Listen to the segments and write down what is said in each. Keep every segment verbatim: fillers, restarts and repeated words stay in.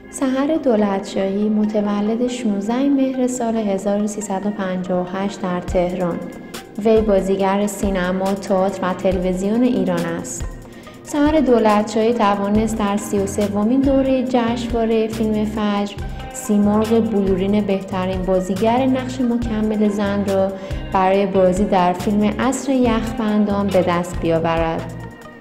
سحر دولتشاهی متولد شانزده مهر سال هزار و سیصد و پنجاه و هشت در تهران. وی بازیگر سینما، تئاتر و تلویزیون ایران است. سحر دولتشاهی توانست در سی و سومین دوره جشنواره فیلم فجر سیمرغ بلورین بهترین بازیگر نقش مکمل زن را برای بازی در فیلم عصر یخبندان به دست بیاورد.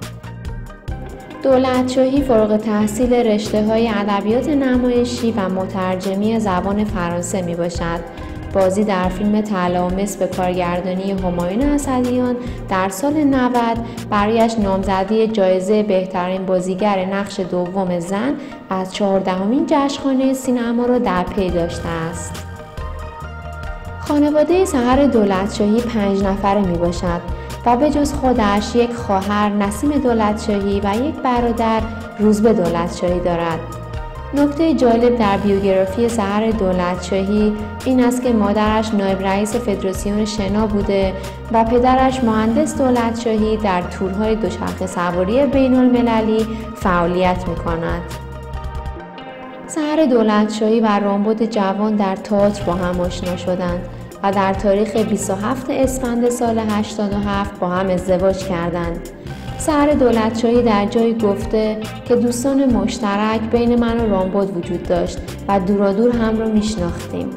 دولتشاهی فارغ التحصیل رشته‌های ادبیات نمایشی و مترجمی زبان فرانسه میباشد. بازی در فیلم طلایه‌مصر به کارگردانی همایون اسدیان در سال نود برایش نامزدی جایزه بهترین بازیگر نقش دوم زن از چهاردهمین جشنواره سینما را در پی داشته است. خانواده سحر دولتشاهی پنج نفره می باشد و به جز خودش یک خواهر نسیم دولتشاهی و یک برادر روزبه دولتشاهی دارد. نکته جالب در بیوگرافی سحر دولتشاهی این است که مادرش نایب رئیس فدراسیون شنا بوده و پدرش مهندس دولتشاهی در تورهای دوچرخه سواری بین المللی فعالیت می کند. سحر دولتشاهی و رامبد جوان در تئاتر با هم آشنا شدند و در تاریخ بیست و هفتم اسفند سال هشتاد و هفت با هم ازدواج کردند. سحر دولتشاهی در جایی گفته که دوستان مشترک بین من و رامبد وجود داشت و دورادور هم را میشناختیم.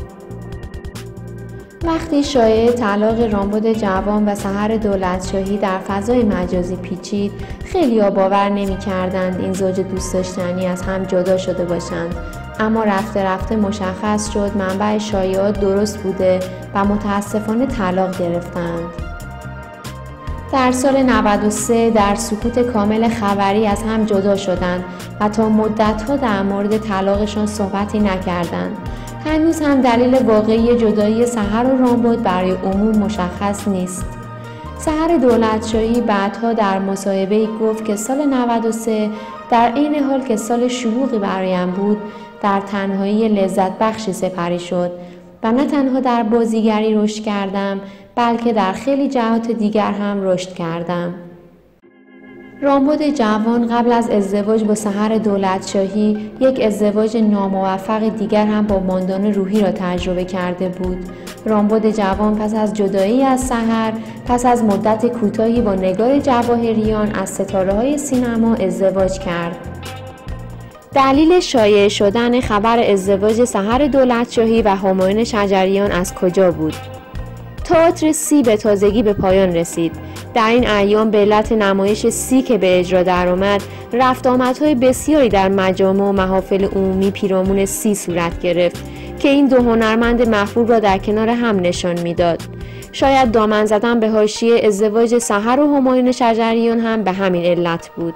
وقتی شایعه طلاق رامبد جوان و سحر دولتشاهی در فضای مجازی پیچید، خیلی‌ها باور نمی‌کردند این زوج دوست داشتنی از هم جدا شده باشند. اما رفته رفته مشخص شد منبع شایعات درست بوده و متاسفانه طلاق گرفتند. در سال نود و سه در سکوت کامل خبری از هم جدا شدند و تا مدت‌ها در مورد طلاقشان صحبتی نکردند. هنوز هم دلیل واقعی جدایی سحر و رامبد برای عموم مشخص نیست. سحر دولتشاهی بعدها در مصاحبه‌ای گفت که سال نود و سه در عین حال که سال شلوغی برایم بود، در تنهایی لذت بخشی سپری شد و نه تنها در بازیگری رشد کردم بلکه در خیلی جهات دیگر هم رشد کردم. رامبد جوان قبل از ازدواج با سحر دولتشاهی یک ازدواج ناموفق دیگر هم با ماندان روحی را تجربه کرده بود. رامبد جوان پس از جدایی از سحر، پس از مدت کوتاهی با نگار جواهریان از ستاره‌های سینما ازدواج کرد. دلیل شایع شدن خبر ازدواج سحر دولتشاهی و همایون شجریان از کجا بود؟ تئاتر سی به تازگی به پایان رسید. در این ایام به علت نمایش سی که به اجرا درآمد، رفت آمدهای بسیاری در مجامع و محافل عمومی پیرامون سی صورت گرفت که این دو هنرمند محبوب را در کنار هم نشان میداد. شاید دامن زدن به حاشیه ازدواج سحر و همایون شجریان هم به همین علت بود.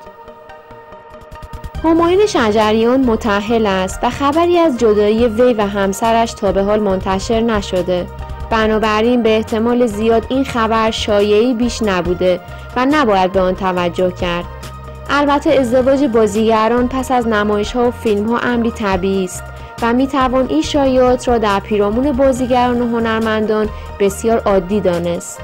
همایون شجریان متأهل است و خبری از جدایی وی و همسرش تا به حال منتشر نشده. بنابراین به احتمال زیاد این خبر شایعی بیش نبوده و نباید به آن توجه کرد. البته ازدواج بازیگران پس از نمایش‌ها و فیلم‌ها امری طبیعی است و می‌توان این شایعات را در پیرامون بازیگران و هنرمندان بسیار عادی دانست.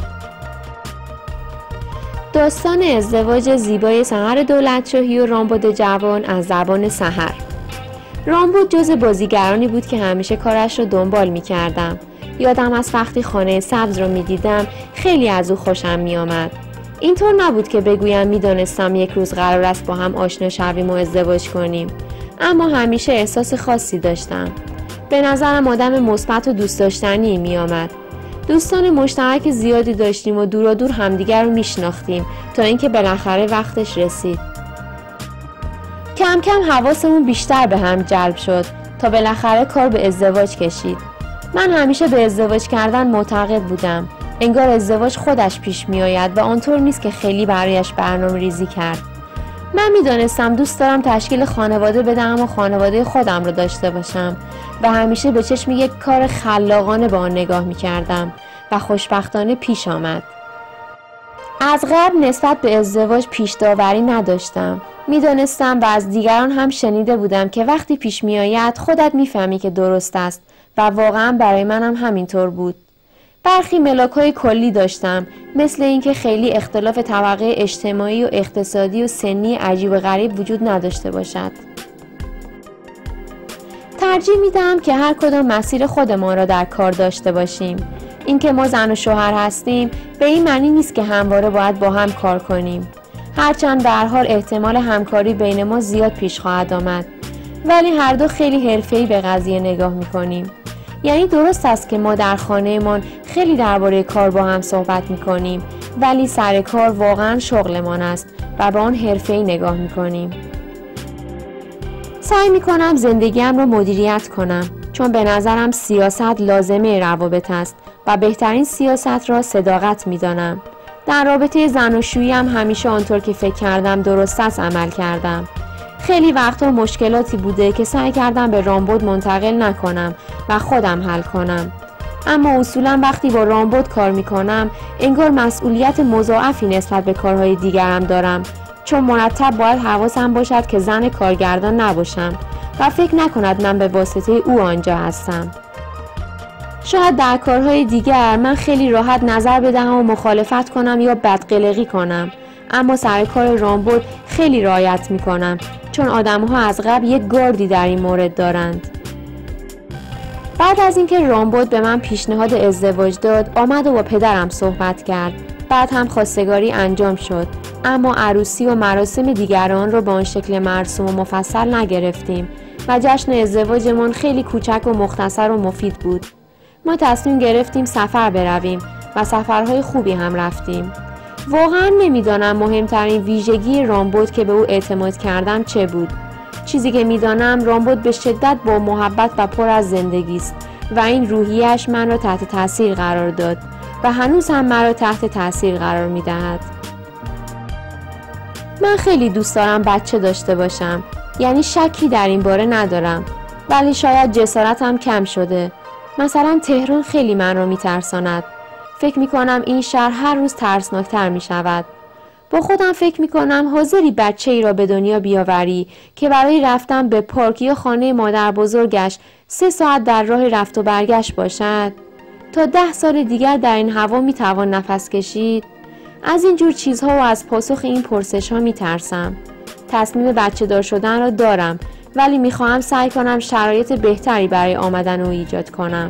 داستان ازدواج زیبای سحر دولتشاهی و رامبد جوان از زبان سحر. رامبد جز بازیگرانی بود که همیشه کارش را دنبال می‌کردم. یادم از وقتی خانه سبز رو می‌دیدم خیلی از او خوشم می‌آمد. اینطور نبود که بگویم می‌دانستم یک روز قرار است با هم آشنا شویم و ازدواج کنیم، اما همیشه احساس خاصی داشتم. به نظرم آدم مثبت و دوست داشتنی می‌آمد. دوستان مشترک زیادی داشتیم و دورا دور همدیگر رو میشناختیم تا اینکه بالاخره وقتش رسید. کم کم حواسمون بیشتر به هم جلب شد تا بالاخره کار به ازدواج کشید. من همیشه به ازدواج کردن معتقد بودم. انگار ازدواج خودش پیش می آید و آنطور نیست که خیلی برایش برنامه ریزی کرد. من می دانستم دوست دارم تشکیل خانواده بدم و خانواده خودم رو داشته باشم و همیشه به چشم یک کار خلاقانه به آن نگاه می کردم و خوشبختانه پیش آمد. از قبل نسبت به ازدواج پیش داوری نداشتم. می دانستم و از دیگران هم شنیده بودم که وقتی پیش می آید خودت می فهمی که درست است و واقعا برای منم همینطور بود. برخی ملاک‌های کلی داشتم، مثل اینکه خیلی اختلاف طبقه اجتماعی و اقتصادی و سنی عجیب و غریب وجود نداشته باشد. ترجیح میدم که هر کدام مسیر خودمان را در کار داشته باشیم. اینکه ما زن و شوهر هستیم به این معنی نیست که همواره باید با هم کار کنیم. هرچند به هر حال احتمال همکاری بین ما زیاد پیش خواهد آمد، ولی هر دو خیلی حرفه‌ای به قضیه نگاه می‌کنیم. یعنی درست است که ما در خانه‌مان خیلی درباره کار با هم صحبت می‌کنیم، ولی سر کار واقعاً شغلمان است و به آن حرفه‌ای نگاه می‌کنیم. سعی می‌کنم زندگیم را مدیریت کنم، چون به نظرم سیاست لازمه روابط است و بهترین سیاست را صداقت می‌دانم. در رابطه زناشویی هم همیشه آنطور که فکر کردم درست است عمل کردم. خیلی وقتا مشکلاتی بوده که سعی کردم به رامبد منتقل نکنم و خودم حل کنم. اما اصولا وقتی با رامبد کار میکنم انگار مسئولیت مضاعفی نسبت به کارهای دیگرم دارم، چون مرتب باید حواسم باشد که زن کارگردان نباشم و فکر نکند من به واسطه او آنجا هستم. شاید در کارهای دیگر من خیلی راحت نظر بدهم و مخالفت کنم یا بدقلقی کنم، اما سر کار رامبد خیلی رعایت میکنم، چون آدم‌ها از قبل یک گاردی در این مورد دارند. بعد از اینکه رامبد به من پیشنهاد ازدواج داد، آمد و با پدرم صحبت کرد. بعد هم خواستگاری انجام شد، اما عروسی و مراسم دیگران رو با آن شکل مرسوم و مفصل نگرفتیم و جشن ازدواجمون خیلی کوچک و مختصر و مفید بود. ما تصمیم گرفتیم سفر برویم و سفرهای خوبی هم رفتیم. واقعا نمیدانم مهمترین ویژگی رامبد که به او اعتماد کردم چه بود. چیزی که میدانم رامبد به شدت با محبت و پر از زندگی است و این روحیه‌اش من را تحت تاثیر قرار داد و هنوز هم مرا تحت تاثیر قرار میدهد. من خیلی دوست دارم بچه داشته باشم، یعنی شکی در این باره ندارم، ولی شاید جسارتم کم شده. مثلا تهران خیلی من را میترساند. فکر میکنم این شهر هر روز ترسناکتر میشود. با خودم فکر میکنم حاضری بچه ای را به دنیا بیاوری که برای رفتن به پارک یا خانه مادر بزرگش سه ساعت در راه رفت و برگشت باشد؟ تا ده سال دیگر در این هوا میتوان نفس کشید؟ از این جور چیزها و از پاسخ این پرسش ها میترسم. تصمیم بچه دار شدن را دارم، ولی میخواهم سعی کنم شرایط بهتری برای آمدن او ایجاد کنم.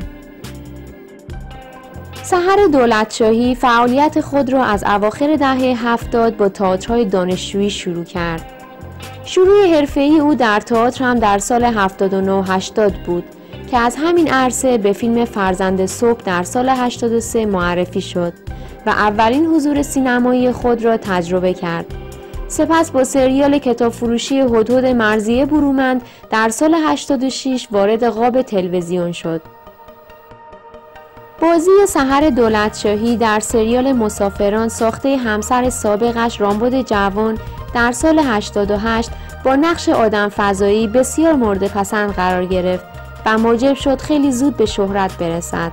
سحر دولتشاهی فعالیت خود را از اواخر دهه هفتاد با تئاترهای دانشجویی شروع کرد. شروع حرفه‌ای او در تئاتر هم در سال هفتاد و نه هشتاد بود که از همین عرصه به فیلم فرزند صبح در سال هشتاد و سه معرفی شد و اولین حضور سینمایی خود را تجربه کرد. سپس با سریال کتاب فروشی هدهد مرضیه برومند در سال هشتاد و شش وارد قاب تلویزیون شد. بازی سحر دولتشاهی در سریال مسافران ساخته همسر سابقش رامبد جوان در سال هشتاد و هشت با نقش آدم فضایی بسیار مورد پسند قرار گرفت و موجب شد خیلی زود به شهرت برسد.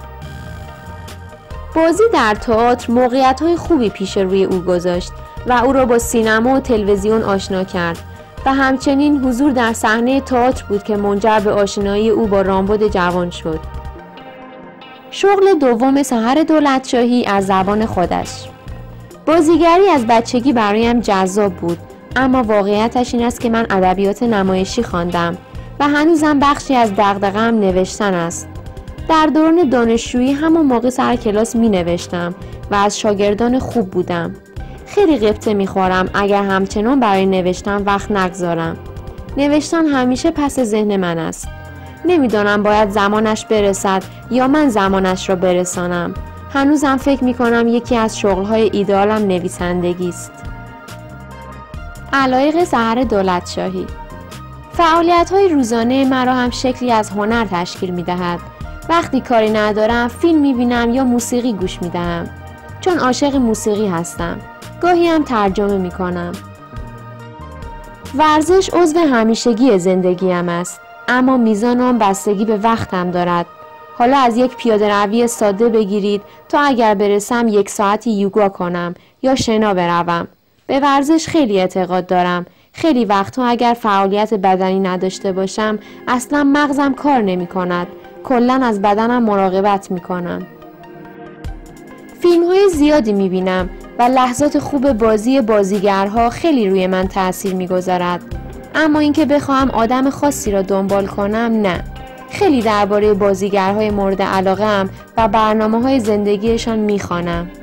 بازی در تئاتر موقعیت‌های خوبی پیش روی او گذاشت و او را با سینما و تلویزیون آشنا کرد و همچنین حضور در صحنه تئاتر بود که منجر به آشنایی او با رامبد جوان شد. شغل دوم سحر دولتشاهی از زبان خودش. بازیگری از بچگی برایم جذاب بود، اما واقعیتش این است که من ادبیات نمایشی خواندم و هنوزم بخشی از دغدغه‌ام نوشتن است. در دوران دانشجویی همون موقع سر کلاس می نوشتم و از شاگردان خوب بودم. خیلی غبطه می خورم اگر همچنان برای نوشتن وقت نگذارم. نوشتن همیشه پس ذهن من است. نمیدانم باید زمانش برسد یا من زمانش را برسانم. هنوزم فکر می کنم یکی از شغلهای ایدئالم نویسندگی است. علایق سحر دولتشاهی. فعالیت‌های روزانه مرا هم شکلی از هنر تشکیل می‌دهد. وقتی کاری ندارم فیلم می‌بینم یا موسیقی گوش می‌دهم، چون عاشق موسیقی هستم. گاهی هم ترجمه می‌کنم. ورزش عضو همیشگی زندگیم است، اما میزان آن بستگی به وقتم دارد. حالا از یک پیاده روی ساده بگیرید تا اگر برسم یک ساعتی یوگا کنم یا شنا بروم. به ورزش خیلی اعتقاد دارم. خیلی وقتها اگر فعالیت بدنی نداشته باشم اصلا مغزم کار نمی کند. کلاً از بدنم مراقبت می کنم. فیلم های زیادی می بینم و لحظات خوب بازی بازیگرها خیلی روی من تأثیر می گذارد. اما اینکه بخواهم آدم خاصی را دنبال کنم نه. خیلی درباره بازیگرهای مورد علاقه‌ام و برنامه‌های زندگیشان می‌خوانم.